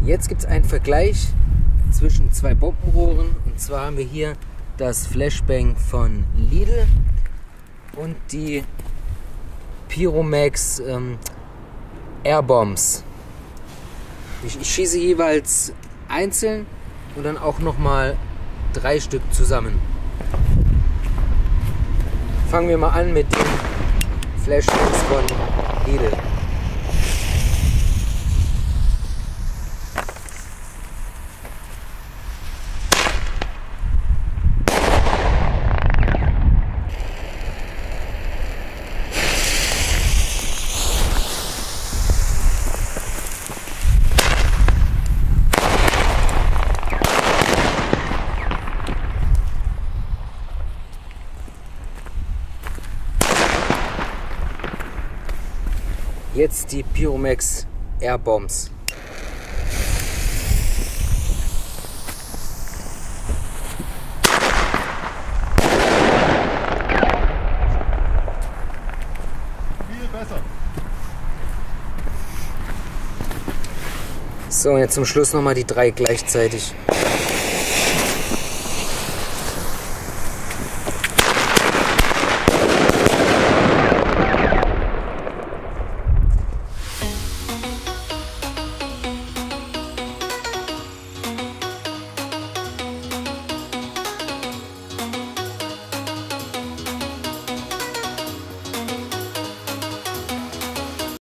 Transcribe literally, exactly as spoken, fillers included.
Jetzt gibt es einen Vergleich zwischen zwei Bombenrohren. Und zwar haben wir hier das Flashbang von Lidl und die Pyromax ähm, Airbombs. Ich, ich schieße jeweils einzeln und dann auch nochmal drei Stück zusammen. Fangen wir mal an mit den Flashbangs von Lidl. Jetzt die Pyromax Airbombs. Viel besser. So, und jetzt zum Schluss nochmal die drei gleichzeitig.